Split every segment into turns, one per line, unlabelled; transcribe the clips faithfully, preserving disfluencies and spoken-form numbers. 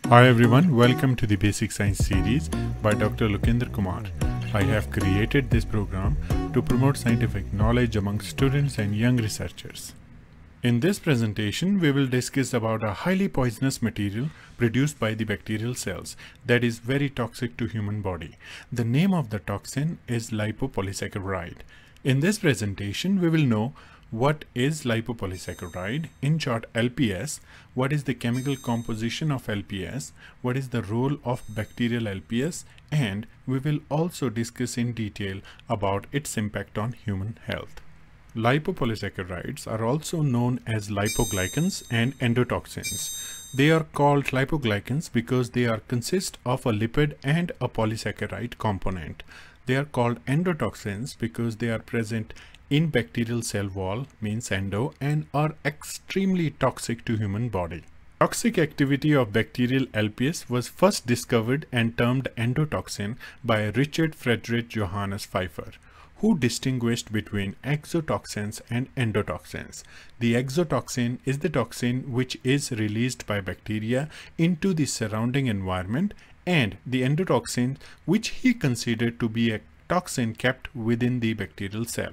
Hi everyone, welcome to the Basic Science series by Doctor Lokendra Kumar. I have created this program to promote scientific knowledge among students and young researchers. In this presentation, we will discuss about a highly poisonous material produced by the bacterial cells that is very toxic to human body. The name of the toxin is Lipopolysaccharide. In this presentation, we will know what is lipopolysaccharide, in short L P S, what is the chemical composition of L P S, what is the role of bacterial L P S, and we will also discuss in detail about its impact on human health. Lipopolysaccharides are also known as lipoglycans and endotoxins. They are called lipoglycans because they are consist of a lipid and a polysaccharide component. They are called endotoxins because they are present in bacterial cell wall, means endo, and are extremely toxic to human body. Toxic activity of bacterial L P S was first discovered and termed endotoxin by Richard Friedrich Johannes Pfeiffer, who distinguished between exotoxins and endotoxins. The exotoxin is the toxin which is released by bacteria into the surrounding environment, and the endotoxin which he considered to be a toxin kept within the bacterial cell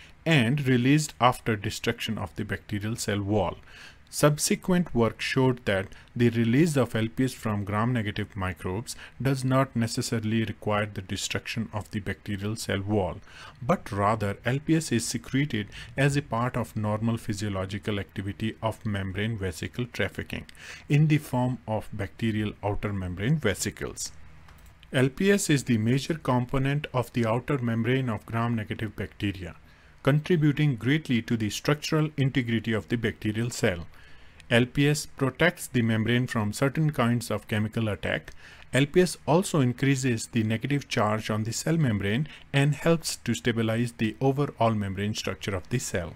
and released after destruction of the bacterial cell wall. Subsequent work showed that the release of L P S from gram-negative microbes does not necessarily require the destruction of the bacterial cell wall, but rather L P S is secreted as a part of normal physiological activity of membrane vesicle trafficking in the form of bacterial outer membrane vesicles. L P S is the major component of the outer membrane of gram-negative bacteria, contributing greatly to the structural integrity of the bacterial cell. L P S protects the membrane from certain kinds of chemical attack. L P S also increases the negative charge on the cell membrane and helps to stabilize the overall membrane structure of the cell.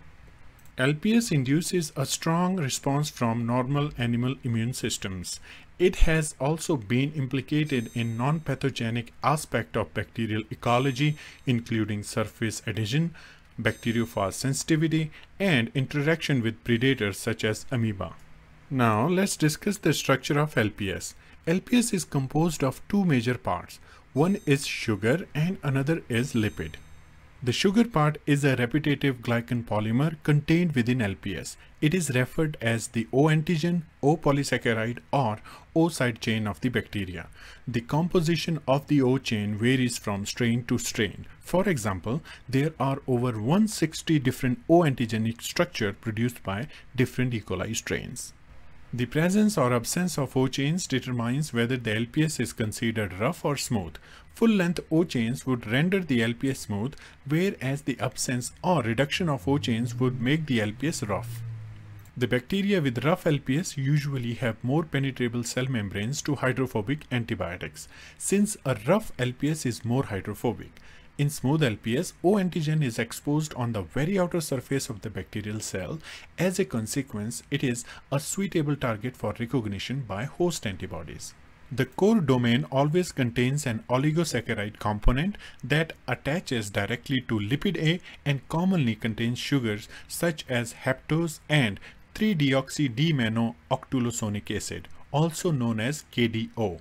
L P S induces a strong response from normal animal immune systems. It has also been implicated in non-pathogenic aspect of bacterial ecology, including surface adhesion, bacteriophage sensitivity, and interaction with predators such as amoeba. Now let's discuss the structure of L P S. L P S is composed of two major parts. One is sugar and another is lipid. The sugar part is a repetitive glycan polymer contained within L P S. It is referred as the O antigen, O polysaccharide, or O side chain of the bacteria. The composition of the O chain varies from strain to strain. For example, there are over one hundred sixty different O antigenic structures produced by different E. coli strains. The presence or absence of O chains determines whether the L P S is considered rough or smooth. Full-length O chains would render the L P S smooth, whereas the absence or reduction of O chains would make the L P S rough. The bacteria with rough L P S usually have more penetrable cell membranes to hydrophobic antibiotics, since a rough L P S is more hydrophobic. In smooth L P S, O antigen is exposed on the very outer surface of the bacterial cell. As a consequence, it is a suitable target for recognition by host antibodies. The core domain always contains an oligosaccharide component that attaches directly to lipid A and commonly contains sugars such as haptose and three deoxy D monooctulosonic acid, also known as K D O,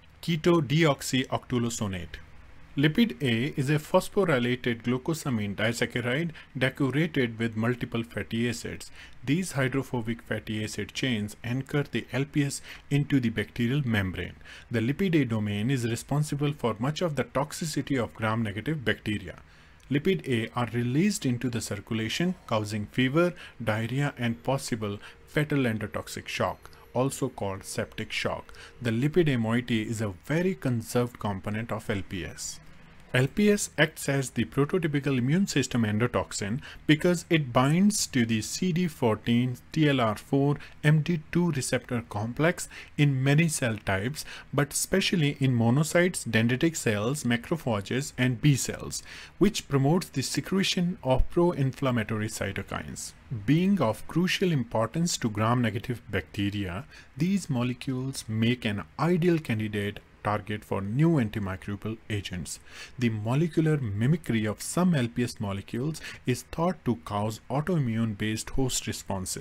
keto-deoxyoctulosonate. Lipid A is a phosphorylated glucosamine disaccharide decorated with multiple fatty acids. These hydrophobic fatty acid chains anchor the L P S into the bacterial membrane. The lipid A domain is responsible for much of the toxicity of gram-negative bacteria. Lipid A are released into the circulation, causing fever, diarrhea, and possible fatal endotoxic shock, also called septic shock. The lipid A moiety is a very conserved component of L P S. L P S acts as the prototypical immune system endotoxin because it binds to the C D fourteen T L R four M D two receptor complex in many cell types, but especially in monocytes, dendritic cells, macrophages, and B cells, which promotes the secretion of pro-inflammatory cytokines. Being of crucial importance to gram-negative bacteria, these molecules make an ideal candidate target for new antimicrobial agents. The molecular mimicry of some L P S molecules is thought to cause autoimmune-based host responses.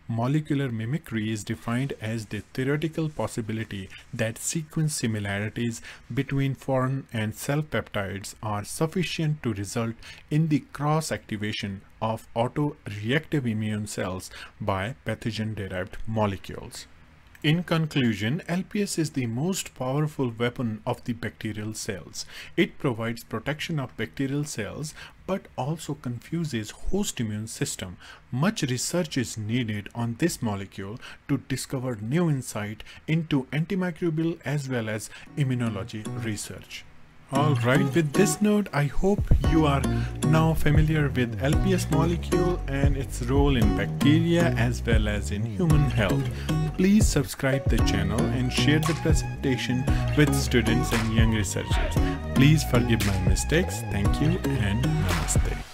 Molecular mimicry is defined as the theoretical possibility that sequence similarities between foreign and cell peptides are sufficient to result in the cross-activation of autoreactive immune cells by pathogen-derived molecules. In conclusion, L P S is the most powerful weapon of the bacterial cells. It provides protection of bacterial cells but also confuses host immune system. Much research is needed on this molecule to discover new insight into antimicrobial as well as immunology research. Alright, with this note, I hope you are now familiar with L P S molecule and its role in bacteria as well as in human health. Please subscribe the channel and share the presentation with students and young researchers. Please forgive my mistakes. Thank you and namaste.